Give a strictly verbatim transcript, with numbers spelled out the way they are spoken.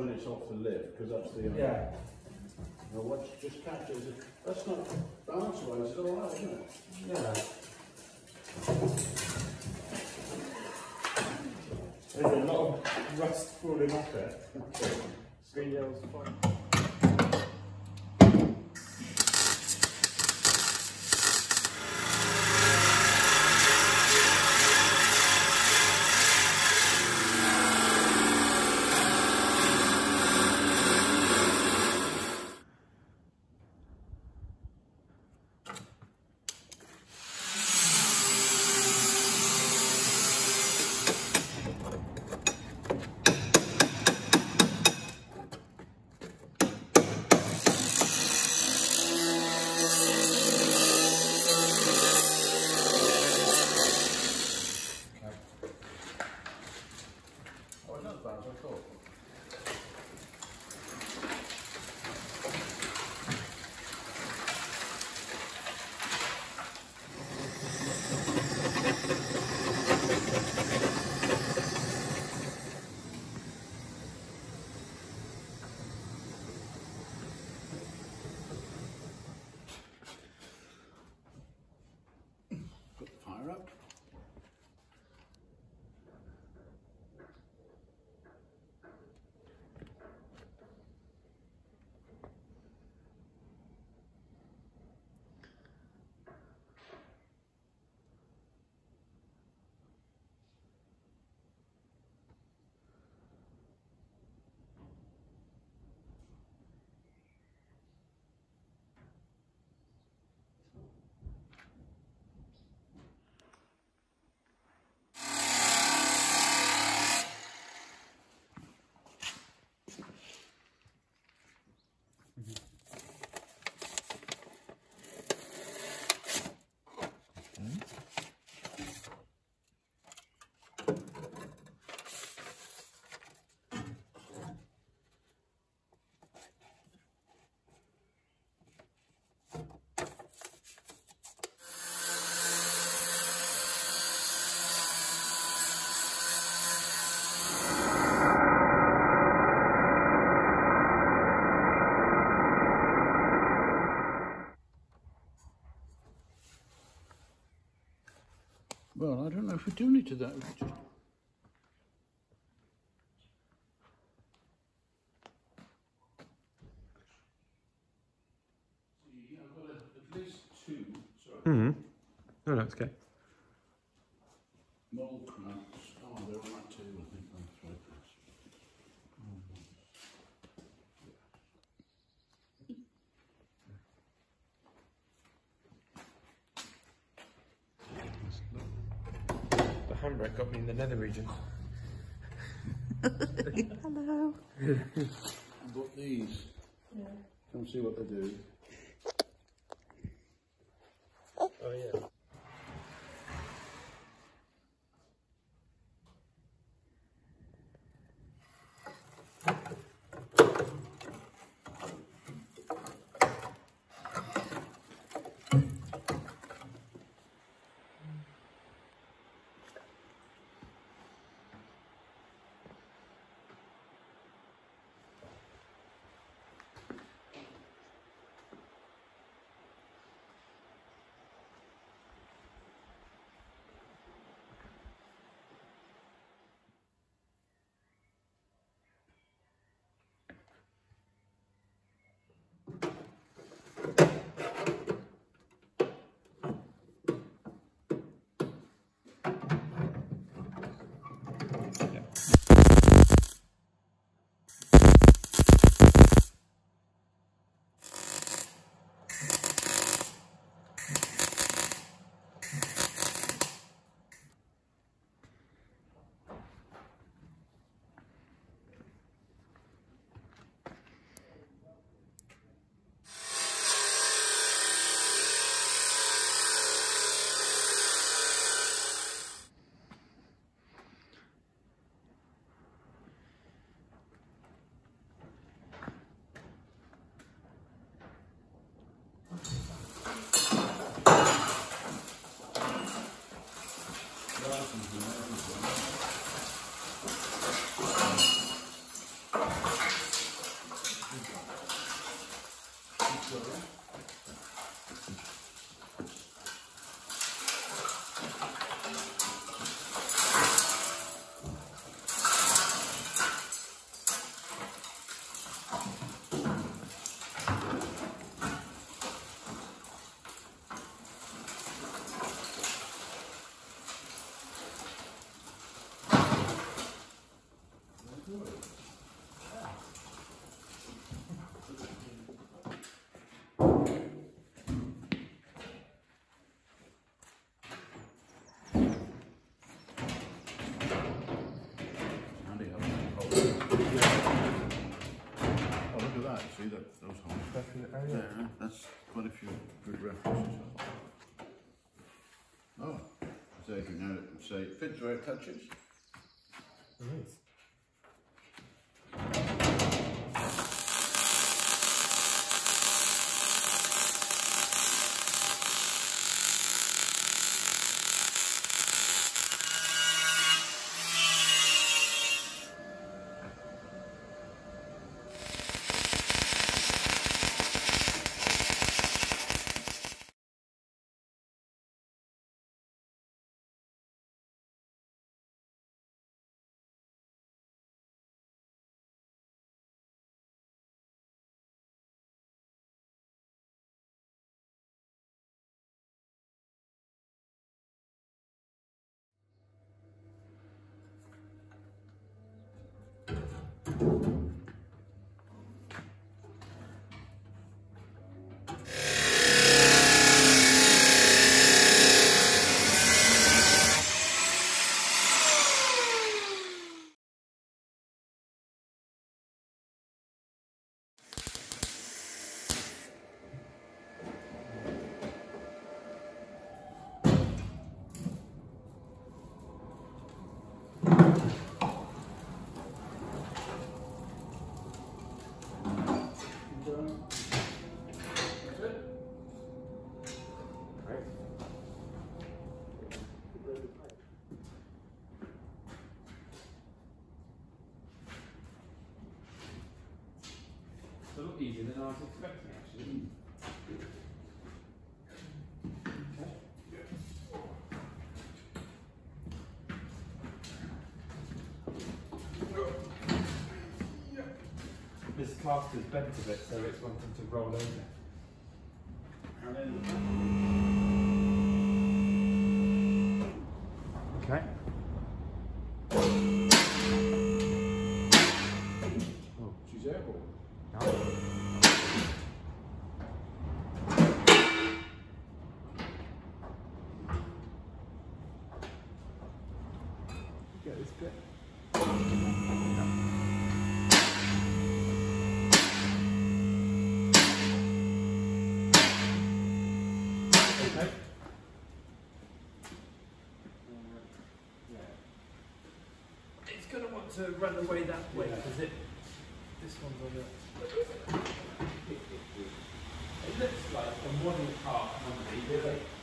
when it's off the lift, because that's the... Yeah. Now watch, just catch it. That's not balance-wise, it's alright, isn't it? Yeah. There's a lot of rust falling off it. Screen yell's fine. Well, I don't know if we do need to that. We could just... Yeah, I've got at least two. Sorry. Mm-hmm. No, no, it's okay. Mold clamps. Oh, they're on that table, I think. That's right. The handbrake got me in the nether region. Hello. I've got these. Yeah. Come see what they do. Oh, yeah. that, those holes. Definitely. Oh, yeah. There, that's quite a few good references. Oh, so if you now say it fits where it touches. It is. It's a lot easier than I was expecting, actually. This caster's bent a bit, so it's wanting to roll over. And then Okay. Oh, she's airborne. no. Get this bit. Okay. It's going to want to run away that way because it. This one's on the. It looks like a model car company.